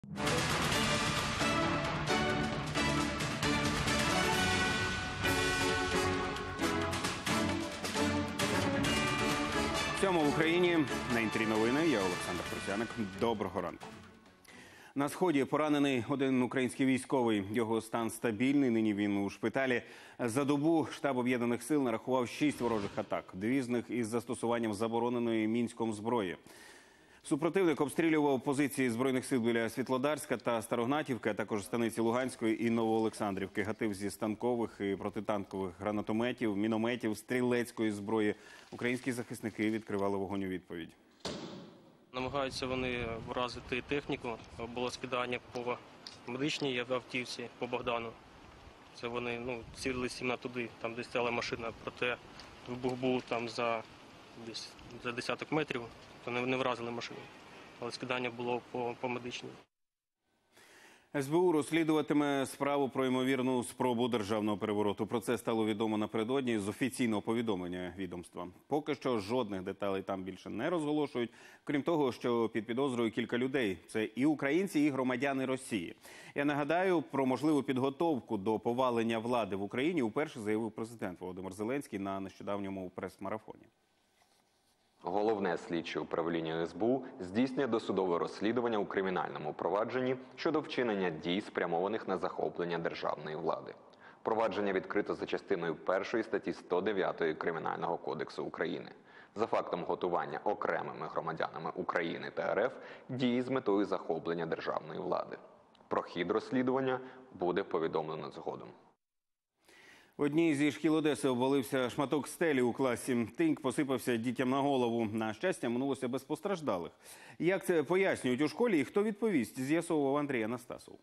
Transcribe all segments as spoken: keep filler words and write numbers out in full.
Сьомо в Україні. На інтері новини. Я Олександр Просяник. Доброго ранку. На Сході поранений один український військовий. Його стан стабільний. Нині він у шпиталі. За добу штаб Об'єднаних сил нарахував шість ворожих атак. Дві з них із застосуванням забороненої Мінськом зброї. Супротивник обстрілював позиції Збройних сил біля Світлодарська та Старогнатівки, а також станиці Луганської і Новоолександрівки. Гатив зі станкових і протитанкових гранатометів, мінометів, стрілецької зброї. Українські захисники відкривали вогонь у відповідь. Намагаються вони вразити техніку. Було скидання по медичній автівці, по Богдану. Це вони ну, цілились іменно туди, там де стояла машина. Проте вибух був там за, десь, за десяток метрів. То не, не вразили машину, але скидання було по, по медичній. ес бе у розслідуватиме справу про ймовірну спробу державного перевороту. Про це стало відомо напередодні з офіційного повідомлення відомства. Поки що жодних деталей там більше не розголошують. Крім того, що під підозрою кілька людей. Це і українці, і громадяни Росії. Я нагадаю, про можливу підготовку до повалення влади в Україні уперше заявив президент Володимир Зеленський на нещодавньому прес-марафоні. Головне слідче управління ес бе у здійснює досудове розслідування у кримінальному провадженні щодо вчинення дій, спрямованих на захоплення державної влади. Провадження відкрито за частиною першої статті сто дев'ятої Кримінального кодексу України. За фактом готування окремими громадянами України та ер еф дії з метою захоплення державної влади. Про хід розслідування буде повідомлено згодом. В одній зі шкіл Одеси обвалився шматок стелі у класі. Тиньк посипався дітям на голову. На щастя, минулося без постраждалих. Як це пояснюють у школі і хто відповість, з'ясовував Андрій Анастасов.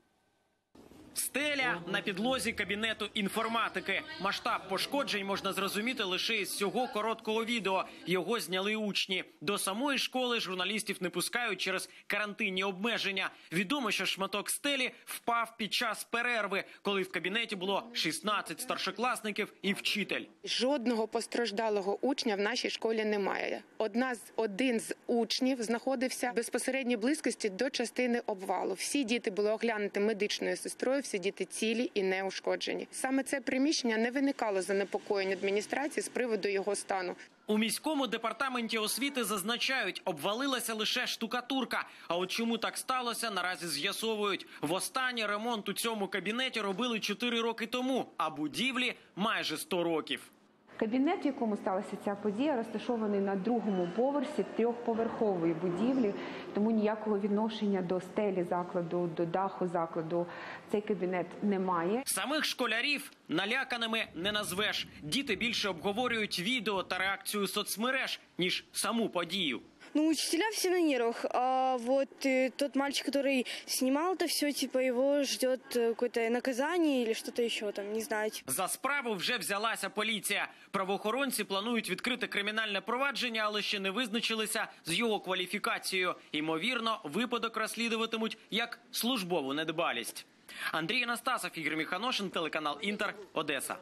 Стеля на підлозі кабінету інформатики. Масштаб пошкоджень можна зрозуміти лише із цього короткого відео. Його зняли учні. До самої школи журналістів не пускають через карантинні обмеження. Відомо, що шматок стелі впав під час перерви, коли в кабінеті було шістнадцять старшокласників і вчитель. Жодного постраждалого учня в нашій школі немає. Одна з, один з учнів знаходився в безпосередній близькості до частини обвалу. Всі діти були оглянуті медичною сестрою, всі діти цілі і неушкоджені. Саме це приміщення не виникало занепокоєнь адміністрації з приводу його стану. У міському департаменті освіти зазначають, обвалилася лише штукатурка. А от чому так сталося, наразі з'ясовують. Востаннє ремонт у цьому кабінеті робили чотири роки тому, а будівлі майже сто років. Кабінет, в якому сталася ця подія, розташований на другому поверсі трьохповерхової будівлі, тому ніякого відношення до стелі закладу, до даху закладу цей кабінет не має. Самих школярів наляканими не назвеш. Діти більше обговорюють відео та реакцію соцмереж, ніж саму подію. Ну, учителя все на нервах, а вот э, тот мальчик, который снимал это все, типа его ждет какое-то наказание или что-то еще там, не знаю. За справу вже взялася поліція. Правоохоронці планують відкрити кримінальне провадження, але ще не визначилися з його кваліфікацією. Ймовірно, випадок розслідуватимуть як службову недбалість. Андрій Анастасов, Ігор Міханошин, телеканал Інтер, Одеса.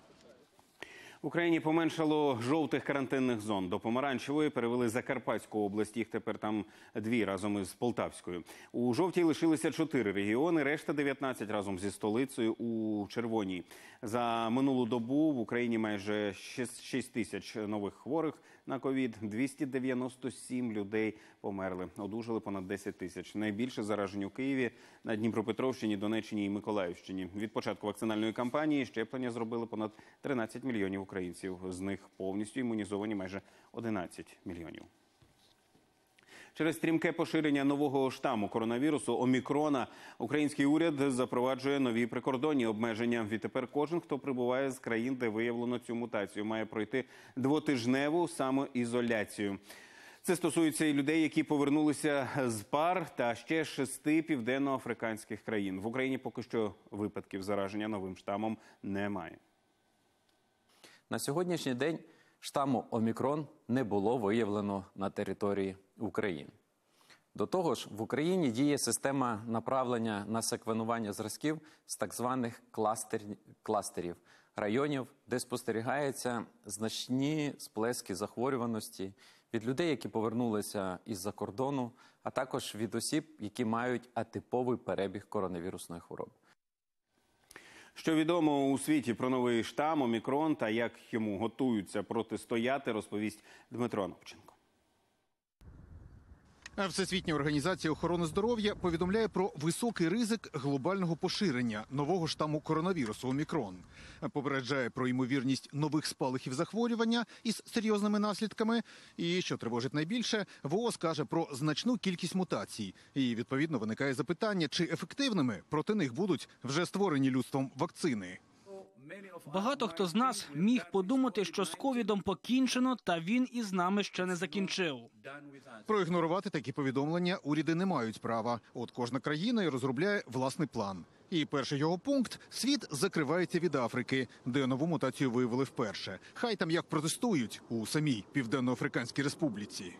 В Україні поменшало жовтих карантинних зон. До помаранчевої перевели Закарпатську область. Їх тепер там дві разом із Полтавською. У жовтій лишилися чотири регіони, решта дев'ятнадцять разом зі столицею у червоній. За минулу добу в Україні майже шість тисяч нових хворих на ковід. двісті дев'яносто сім людей померли. Одужали понад десять тисяч. Найбільше заражень у Києві, на Дніпропетровщині, Донеччині і Миколаївщині. Від початку вакцинальної кампанії щеплення зробили понад тринадцять мільйонів українців. З них повністю імунізовані майже одинадцять мільйонів. Через стрімке поширення нового штаму коронавірусу Омікрона український уряд запроваджує нові прикордонні обмеження. Відтепер кожен, хто прибуває з країн, де виявлено цю мутацію, має пройти двотижневу самоізоляцію. Це стосується і людей, які повернулися з пар та ще шести південноафриканських країн. В Україні поки що випадків зараження новим штамом немає. На сьогоднішній день штаму Омікрон не було виявлено на території України. До того ж, в Україні діє система направлення на секвенування зразків з так званих кластер... кластерів, районів, де спостерігаються значні сплески захворюваності від людей, які повернулися із-за кордону, а також від осіб, які мають атиповий перебіг коронавірусної хвороби. Що відомо у світі про новий штам Омікрон та як йому готуються протистояти, розповість Дмитро Анопченко. Всесвітня організація охорони здоров'я повідомляє про високий ризик глобального поширення нового штаму коронавірусу Омікрон. Попереджає про ймовірність нових спалахів захворювання із серйозними наслідками. І, що тривожить найбільше, ВООЗ каже про значну кількість мутацій. І, відповідно, виникає запитання, чи ефективними проти них будуть вже створені людством вакцини. Багато хто з нас міг подумати, що з ковідом покінчено, та він із нами ще не закінчив. Проігнорувати такі повідомлення уряди не мають права. От кожна країна і розробляє власний план. І перший його пункт – світ закривається від Африки, де нову мутацію виявили вперше. Хай там як протестують у самій Південно-Африканській Республіці.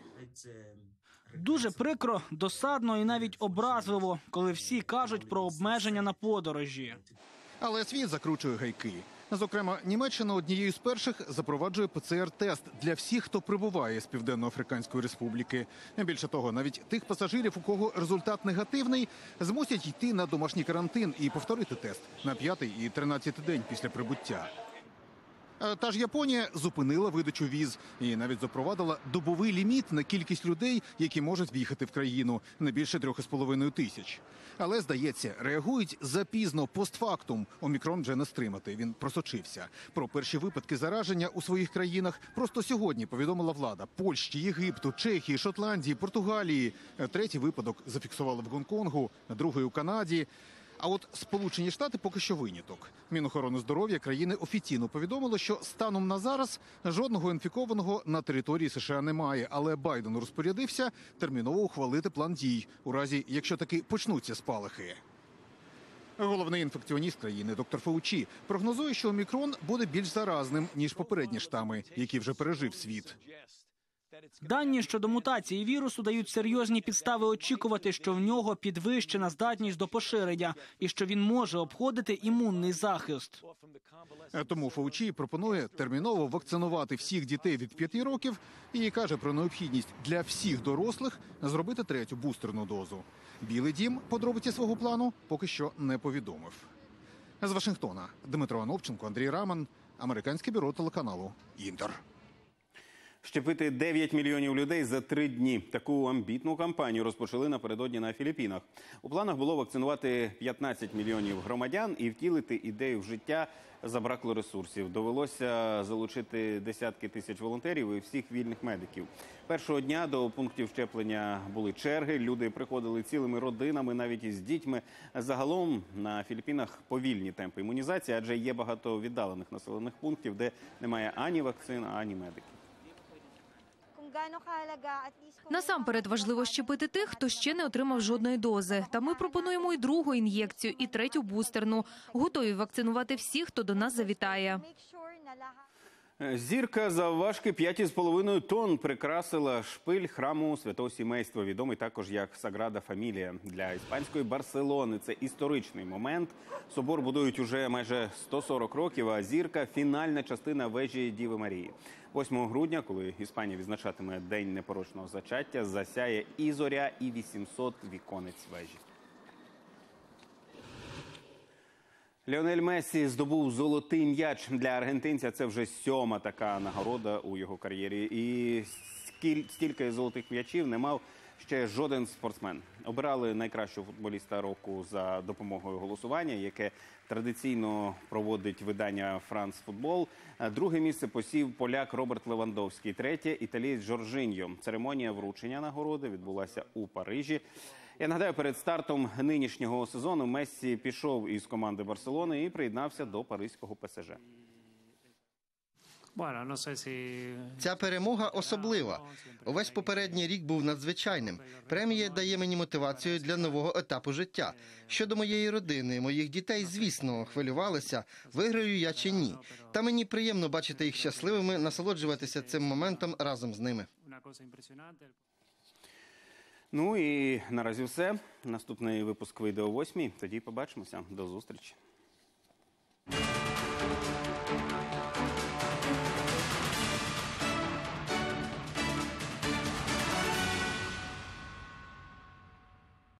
Дуже прикро, досадно і навіть образливо, коли всі кажуть про обмеження на подорожі. Але світ закручує гайки. Зокрема, Німеччина однією з перших запроваджує ПЦР-тест для всіх, хто прибуває з Південно-Африканської Республіки. Більше того, навіть тих пасажирів, у кого результат негативний, змусять йти на домашній карантин і повторити тест на п'ятий і тринадцятий день після прибуття. Та ж Японія зупинила видачу віз і навіть запровадила добовий ліміт на кількість людей, які можуть в'їхати в країну, не більше трьох із половиною тисяч. Але, здається, реагують запізно, постфактум. Омікрон вже не стримати, він просочився. Про перші випадки зараження у своїх країнах просто сьогодні повідомила влада Польщі, Єгипту, Чехії, Шотландії, Португалії. Третій випадок зафіксували в Гонконгу, другий у Канаді. А от Сполучені Штати поки що виняток. Мінохорони здоров'я країни офіційно повідомило, що станом на зараз жодного інфікованого на території США немає. Але Байден розпорядився терміново ухвалити план дій, у разі, якщо таки почнуться спалахи. Головний інфекціоніст країни доктор Фаучі прогнозує, що Омікрон буде більш заразним, ніж попередні штами, які вже пережив світ. Дані щодо мутації вірусу дають серйозні підстави очікувати, що в нього підвищена здатність до поширення і що він може обходити імунний захист. Тому Фаучі пропонує терміново вакцинувати всіх дітей від п'яти років і каже про необхідність для всіх дорослих зробити третю бустерну дозу. Білий дім подробиці свого плану поки що не повідомив. З Вашингтона Дмитро Анопченко, Андрій Раман, Американське бюро телеканалу «Інтер». Щепити дев'ять мільйонів людей за три дні. Таку амбітну кампанію розпочали напередодні на Філіппінах. У планах було вакцинувати п'ятнадцять мільйонів громадян і втілити ідею в життя забракло ресурсів. Довелося залучити десятки тисяч волонтерів і всіх вільних медиків. Першого дня до пунктів щеплення були черги, люди приходили цілими родинами, навіть із дітьми. Загалом на Філіппінах повільні темпи імунізації, адже є багато віддалених населених пунктів, де немає ані вакцин, ані медиків. Насамперед важливо щепити тих, хто ще не отримав жодної дози. Та ми пропонуємо і другу ін'єкцію, і третю бустерну. Готові вакцинувати всіх, хто до нас завітає. Зірка завважки п'ять із половиною тонн прикрасила шпиль храму Святого Сімейства, відомий також як Саграда Фамілія. Для іспанської Барселони це історичний момент. Собор будують уже майже сто сорок років, а зірка – фінальна частина вежі Діви Марії. восьмого грудня, коли Іспанія відзначатиме День непорочного зачаття, засяє і зоря, і вісімсот віконець вежі. Ліонель Мессі здобув золотий м'яч. Для аргентинця це вже сьома така нагорода у його кар'єрі. І стільки золотих м'ячів не мав ще жоден спортсмен. Обирали найкращого футболіста року за допомогою голосування, яке традиційно проводить видання «Франс Футбол». Друге місце посів поляк Роберт Левандовський, третє – італієць Жоржиньо. Церемонія вручення нагороди відбулася у Парижі. Я нагадаю, перед стартом нинішнього сезону Мессі пішов із команди Барселони і приєднався до паризького ПСЖ. Ця перемога особлива. Увесь попередній рік був надзвичайним. Премія дає мені мотивацію для нового етапу життя. Щодо моєї родини, моїх дітей, звісно, хвилювалися, виграю я чи ні. Та мені приємно бачити їх щасливими, насолоджуватися цим моментом разом з ними. Ну і наразі все. Наступний випуск вийде о восьмій. Тоді побачимося. До зустрічі.